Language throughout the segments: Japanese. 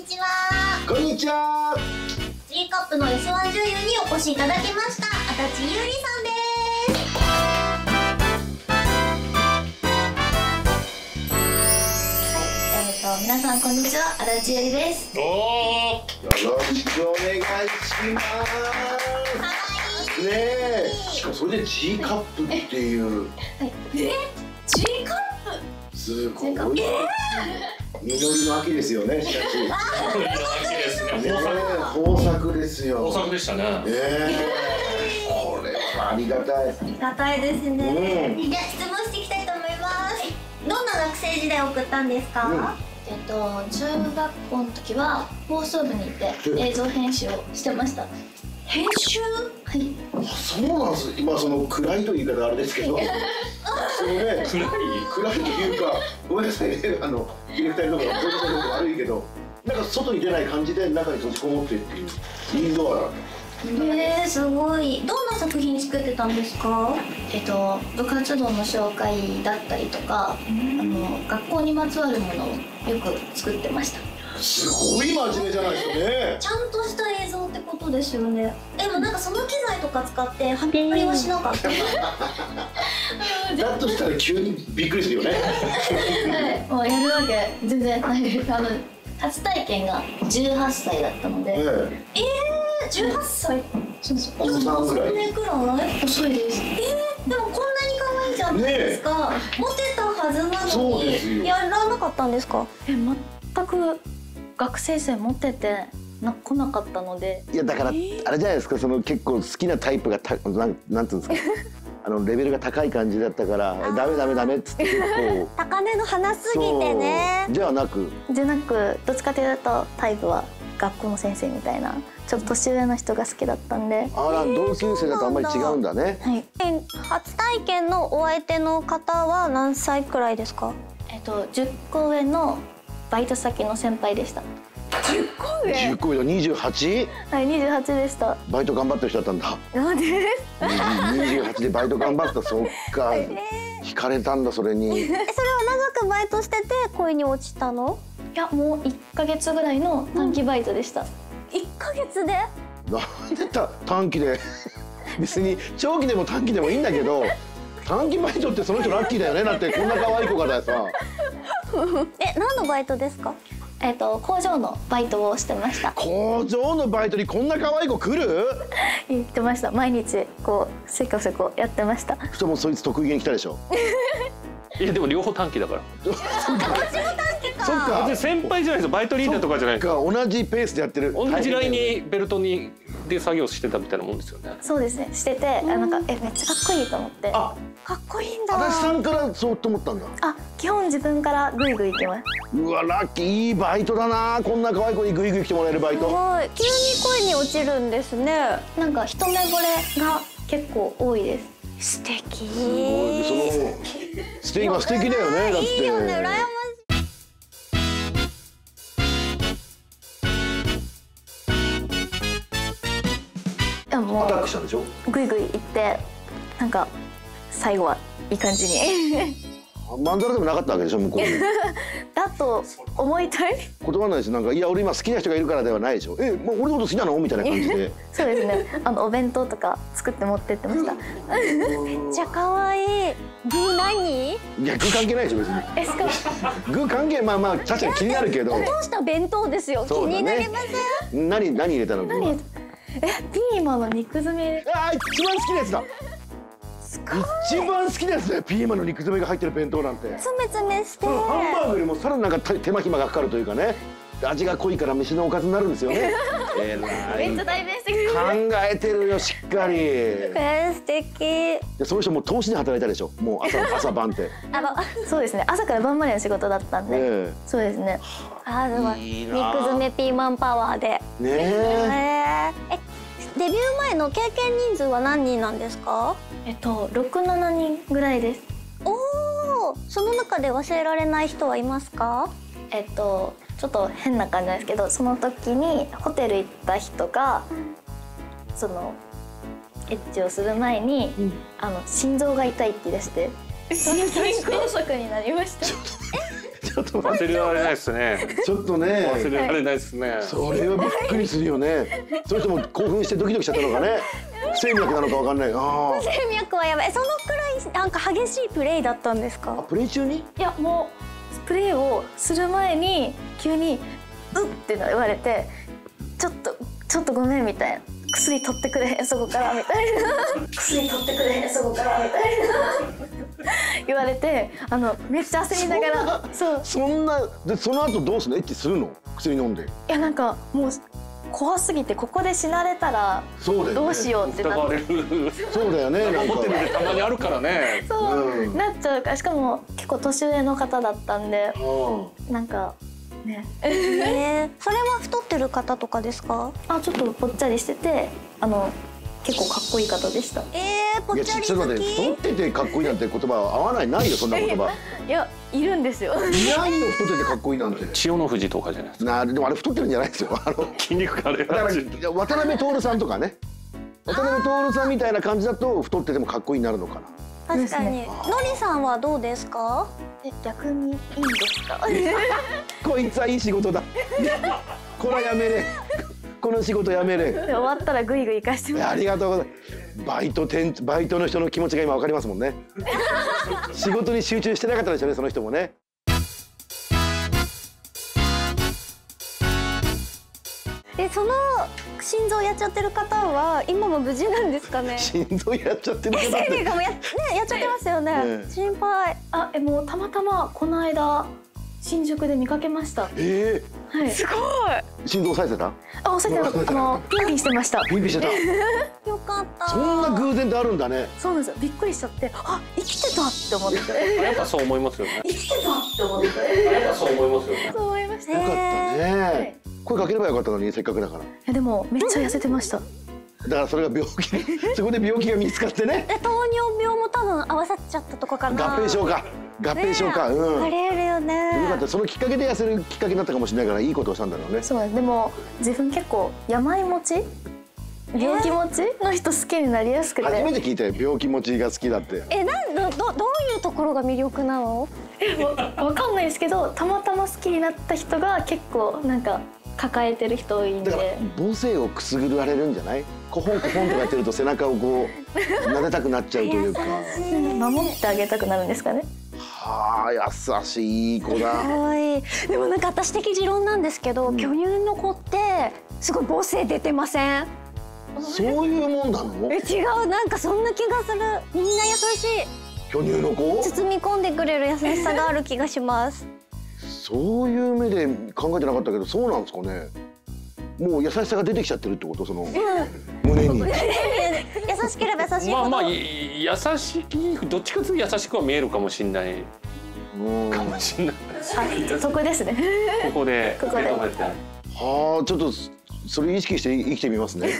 ちは。 こんにちは。 G カップの S1 女優にお越しいただきました。足立優里さんです。はい、皆さんこんにちは、足立優里です。 よろしくお願いします。 かわいい。 ねえ、しかもそれで G カップっていう。 G カップ。 すごい。実りの秋ですよね、しかし。 実りの秋ですね。 豊作ですよ。 豊作でしたね。 これはありがたい。 ありがたいですね。じゃあ質問していきたいと思います。どんな学生時代を送ったんですか？ 中学校の時は放送部にいて映像編集をしてました。 編集？ はい。 そうなんです。今その暗いという言い方あれですけど、そのね、暗いというか、ごめんなさいね、ディレクターとかプロデューサーとか悪いけど、なんか外に出ない感じで中に閉じこもってっていうインドアなんだ。 すごい。どんな作品作ってたんですか？ 部活動の紹介だったりとか、学校にまつわるものをよく作ってました。 すごい真面目じゃないですかね。 ちゃんとした映像ってことですよね。でもなんかその機材とか使って発表はしなかった。 だとしたら急にびっくりするよね。 はい、もうやるわけ全然ないです。初体験が18歳だったので。 18歳？ そうそう。 お子さんぐらい。 3年くらい？ 遅いです。 でもこんなに可愛いじゃないですか。モテたはずなのにやらなかったんですか？ 全く学生生モテて来なかったので。 いやだからあれじゃないですか、その結構好きなタイプがなんていうんですか、レベルが高い感じだったからダメっつって結構高嶺の花すぎてね。 じゃなくどっちかというとタイプは学校の先生みたいなちょっと年上の人が好きだったんで。 あら、同級生だとあんまり違うんだね。 はい。 初体験のお相手の方は何歳くらいですか ？10個上のバイト先の先輩でした。 10個上 ？10個上の 28？ はい、28でした。 バイト頑張ってる人だったんだ。 なんで 28でバイト頑張った。そっか、惹かれたんだそれに。 それは長くバイトしてて恋に落ちたの？ いや、もう1ヶ月ぐらいの短期バイトでした。 1ヶ月で？ なんで短期で別に長期でも短期でもいいんだけど、短期バイトってその人ラッキーだよね。だってこんな可愛い子がさ。 何のバイトですか？ 工場のバイトをしてました。 工場のバイトにこんな可愛い子来る？ 言ってました。毎日こうせこせこやってました。 そしたらもうそいつ得意げに来たでしょ。 いやでも両方短期だから。 そっか。 先輩じゃないですよ。バイトリーダーとかじゃないです。 同じペースでやってる。 同じラインにベルトにで作業してたみたいなもんですよね。 そうですね。してて、なんかめっちゃかっこいいと思って。 あ、 かっこいいんだ。 足立さんからそうと思ったんだ。 基本自分からグイグイ行きます。 うわ、ラッキー、いいバイトだな。こんな可愛い子にグイグイ来てもらえるバイト。 急に恋に落ちるんですね。 なんか一目惚れが結構多いです。 素敵。 すごい。素敵だよね。だって。 いいよね、羨ましい。 アタックしたんでしょ？ グイグイ行ってなんか最後はいい感じにまんざらでもなかったわけでしょ、向こうに。 だと思いたい。 断らないです。なんか、いや俺今好きな人がいるからではないでしょ。もう俺のこと好きなのみたいな感じで。 そうですね。お弁当とか作って持ってってました。 めっちゃ可愛い。具何？ いや、具関係ないでしょ別に。具関係、まあ確かに気になるけど。 どうした弁当ですよ。気になりません？ 何入れたの？ ピーマンの肉詰め。 一番好きなやつだ。一番好きなやつだよ。ピーマンの肉詰めが入ってる弁当なんて。 つめつめして。 ハンバーグよりもさらになんか手間暇がかかるというかね。味が濃いから飯のおかずになるんですよね。 めっちゃ代弁してくれる。 考えてるよ、しっかり。 素敵。 その人もう投資で働いたでしょ。もう朝晩って。 そうですね。朝から晩までの仕事だったんで。そうですね。 でも肉詰めピーマンパワーで。 ねえ。 デビュー前の経験人数は何人なんですか ？6、7人ぐらいです。 その中で忘れられない人はいますか？ ちょっと変な感じなんですけど、その時にホテル行った人がそのエッチをする前に、心臓が痛いって言い出して、心筋梗塞になりました。 ちょっと忘れられないですね。 ちょっとね忘れられないですね。 それはびっくりするよね。その人も興奮してドキドキしちゃったのかね。不整脈なのかわかんない。 不整脈はやばい。そのくらいなんか激しいプレイだったんですか？ プレイ中に？ いやもうプレーをする前に急に「うっ」って言われて「ちょっとごめん」みたいな「薬取ってくれへんそこから」みたいな「薬取ってくれへんそこから」みたいな言われてめっちゃ焦りながらそんなでその後どうするの？エッチするの？薬飲んで。いやなんかもう怖すぎてここで死なれたらどうしようってなって。 そうだよね。 ホテルでたまにあるからね。 そうなっちゃうから、しかも結構年上の方だったんでなんかね。 それは太ってる方とかですか？ ちょっとぽっちゃりしてて結構かっこいい方でした。 ぽっちゃり好き？ ちょっと待って、太っててかっこいいなんて言葉は合わないよそんな言葉。 いやいるんですよ。 いないよ太っててかっこいいなんて。 千代の富士とかじゃないですか。 でもあれ太ってるんじゃないですよ。 筋肉があれ。 だから渡辺徹さんとかね。渡辺徹さんみたいな感じだと太っててもかっこいいになるのかな。 確かに。のりさんはどうですか？ 逆にいいんですか？ こいつはいい仕事だ。これはやめれ。この仕事やめれ。 終わったらグイグイ行かしてもらう。 ありがとうございます。バイトの人の気持ちが今わかりますもんね。仕事に集中してなかったでしょうね、その人もね。 その心臓やっちゃってる方は今も無事なんですかね？ 心臓やっちゃってる方ってやっちゃってますよね。心配。 もうたまたまこの間新宿で見かけました。はい。 すごい。 心臓押さえてた？ 押さえてた。ピンピンしてました。 ピンピンしてた。 よかった。 そんな偶然ってあるんだね。 そうなんですよ。びっくりしちゃって、生きてたって思って。 やっぱそう思いますよね。 生きてたって思って。 やっぱそう思いますよね。 そう思いました。 よかったね。声かければよかったのにせっかくだから。いやでもめっちゃ痩せてました。 だからそれが病気、そこで病気が見つかってね。 糖尿病も多分合わさっちゃったとかかな。 合併症か。合併症か。 ありえるよね。 よかった。そのきっかけで痩せるきっかけになったかもしれないからいいことをしたんだろうね。 そうです。でも自分結構病持ち、病気持ちの人好きになりやすくて。 初めて聞いたよ。病気持ちが好きだって。 どういうところが魅力なの？ わかんないですけど、たまたま好きになった人が結構なんか抱えてる人多いんで。 だから母性をくすぐられるんじゃない？コホンコホンとかやってると背中をこう撫でたくなっちゃうというか。 守ってあげたくなるんですかね。 はあ、優しい子だ。 はい。でもなんか私的持論なんですけど、巨乳の子ってすごい母性出てません？ そういうもんなの？ 違う、なんかそんな気がする。みんな優しい。 巨乳の子？ 包み込んでくれる優しさがある気がします。 そういう目で考えてなかったけど、そうなんですかね。もう優しさが出てきちゃってるってこと、その胸に。優しければ優しいほど。 優しい、どっちかというと優しくは見えるかもしれない。かもしれない。 そこですね。 ここで。 ここで。 はあ、ちょっとそれ意識して生きてみますね。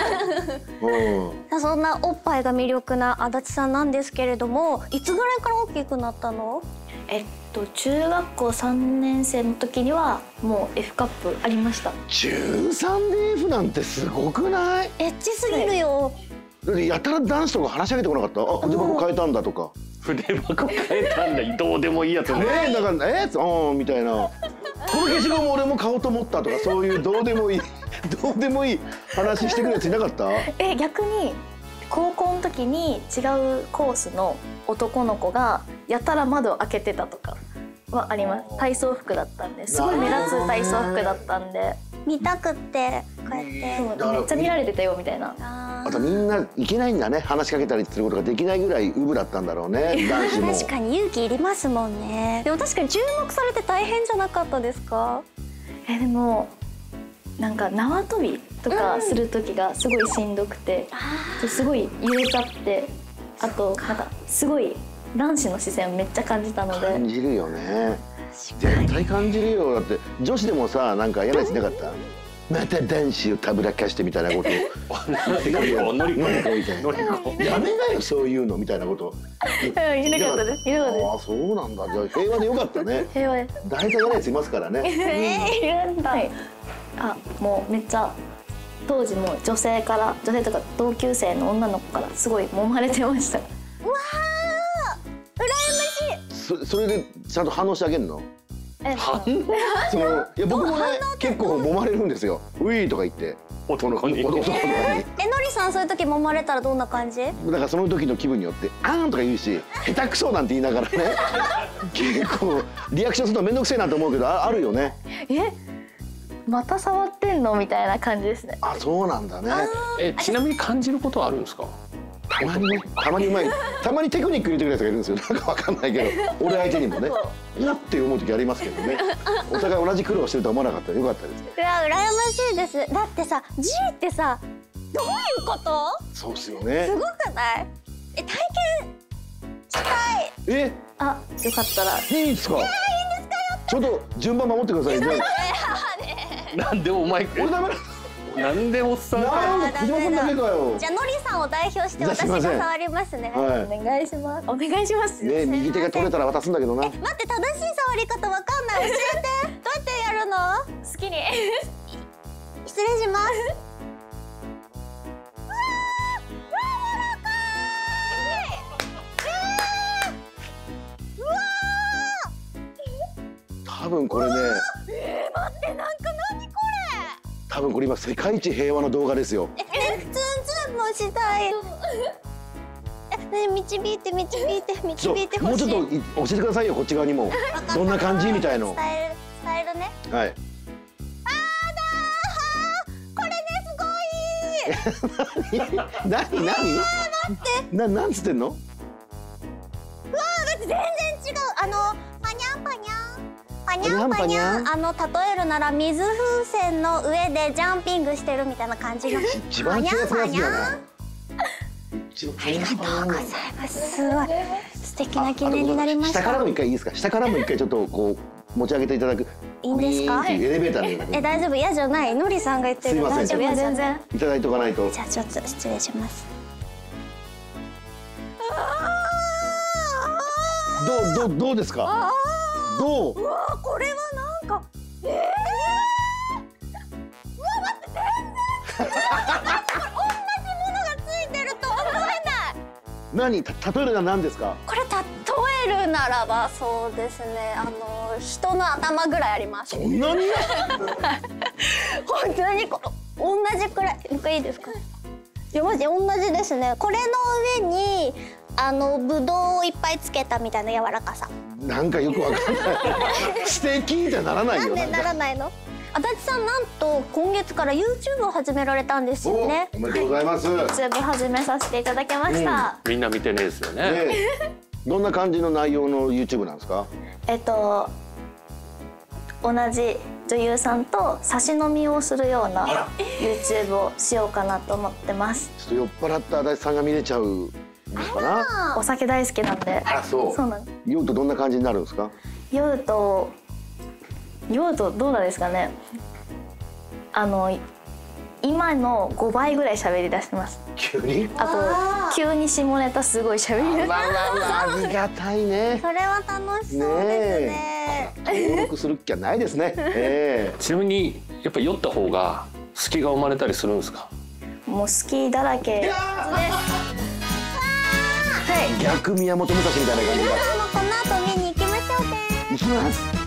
そんなおっぱいが魅力な足立さんなんですけれども、いつぐらいから大きくなったの？ 中学校3年生の時にはもう F カップありました。 中3で F なんてすごくない？ エッチすぎるよ。 やたら男子とか話し上げてこなかった？筆箱変えたんだとか。 筆箱変えたんだ。どうでもいいやつね。 だからみたいな。この消しゴム俺も買おうと思ったとか、そういうどうでもいい話してくるやついなかった？ 逆に高校の時に違うコースの男の子がやたら窓開けてたとかはあります。体操服だったんで、すごい目立つ体操服だったんで、 見たくってこうやってめっちゃ見られてたよみたいな。 あとみんないけないんだね。話しかけたりすることができないぐらいウブだったんだろうね、男子も。 確かに勇気いりますもんね。でも確かに注目されて大変じゃなかったですか？ でもなんか縄跳びとかする時がすごいしんどくて、すごい揺れちゃって、あとなんかすごい男子の視線をめっちゃ感じたので。 感じるよね。絶対感じるよ。だって女子でもさ、なんか嫌なやついなかった？また男子をたぶらかしてみたいなことのりこやめなよそういうのみたいなこと。 いなかったです。いなかったです。 ああ、そうなんだ。じゃあ平和でよかったね。 平和です。 大体嫌なやついますからね。 いるんだ。もうめっちゃ当時も女性とか同級生の女の子からすごい揉まれてました。うわー、羨ましい。 それでちゃんと反応してあげるの？ そのいや僕もね結構揉まれるんですよ。ウィーとか言って男に。 男とかに。 のりさんそういう時揉まれたらどんな感じ？ だからその時の気分によって「あーん」とか言うし「下手くそ」なんて言いながらね結構リアクションするの面倒くせえなと思うけどあるよね。 また触ってんのみたいな感じですね。 あ、そうなんだね。 ちなみに感じることはあるんですか？ たまにね、たまにうまい、たまにテクニック入れてくるやつがいるんですよ。なんかわかんないけど、俺相手にもね、おって思う時ありますけどね。お互い同じ苦労してると思わなかったらよかったです。 いや羨ましいです。だってさ G ってさどういうこと？ そうっすよね。 すごくない？体験したい。 あ、よかったら。 いいんですか？ちょっと順番守ってくださいね。 なんでお前俺ダメだ。 なんでおっさんなんで小島君だけかよ。 じゃあのりさんを代表して私が触りますね。 はい。 お願いします。お願いします。 ね、右手が取れたら渡すんだけどな。 待って正しい触り方わかんない。教えて。どうやってやるの？ 好きに。 失礼します。 多分これね。 待ってなんか何これ？ 多分これ今世界一平和の動画ですよ。 ツンツンもしたい。導いて導いて導いてほしい。 もうちょっと教えてくださいよこっち側にも。どんな感じみたいの。 伝えるね。 はい。 これですごい。 何？なんつってんの？ うわー、全然違う。パニャンパニャンパニャンパニャン。例えるなら水風船の上でジャンピングしてるみたいな感じの。 一番気がするやつじゃない。 ありがとうございます。すごい素敵な記念になりました。 下からも一回いいですか？下からも一回ちょっとこう持ち上げていただく。 いいんですか？ エレベーターで。 大丈夫？嫌じゃない？のりさんが言ってる。 すいません。 大丈夫？嫌全然。 いただいておかないと。 じゃあちょっと失礼します。 どうですか？どう？ うわー、これはなんかうわ待って全然同じものがついてると思えない。 何？例えるのは何ですか？ これ例えるならばそうですね、人の頭ぐらいあります。 そんなに？ 本当に同じくらい。僕いいですか？いやマジで同じですね。これの上にぶどうをいっぱいつけたみたいな柔らかさ。 なんかよくわかんない。素敵じゃならないよ。 なんでならないの？足立さんなんと今月から YouTube を始められたんですよね。 おめでとうございます。 YouTube 始めさせていただきました。 みんな見てねえですよね。 どんな感じの内容の YouTube なんですか？ 同じ女優さんと差し飲みをするような YouTube をしようかなと思ってます。 ちょっと酔っ払った足立さんが見れちゃうのかな。 お酒大好きなんで。 そうなんです。酔うとどんな感じになるんですか？酔うとどうなんですかね。今の5倍ぐらい喋り出してます。 急に？ あと急に下ネタすごい喋り出してます。 ありがたいね。 それは楽しそうですね。 登録する気はないですね。 ちなみにやっぱ酔った方が隙が生まれたりするんですか？ もう好きだらけです。 逆宮本武蔵みたいな感じが。 この後見に行きましょうね。 行きます。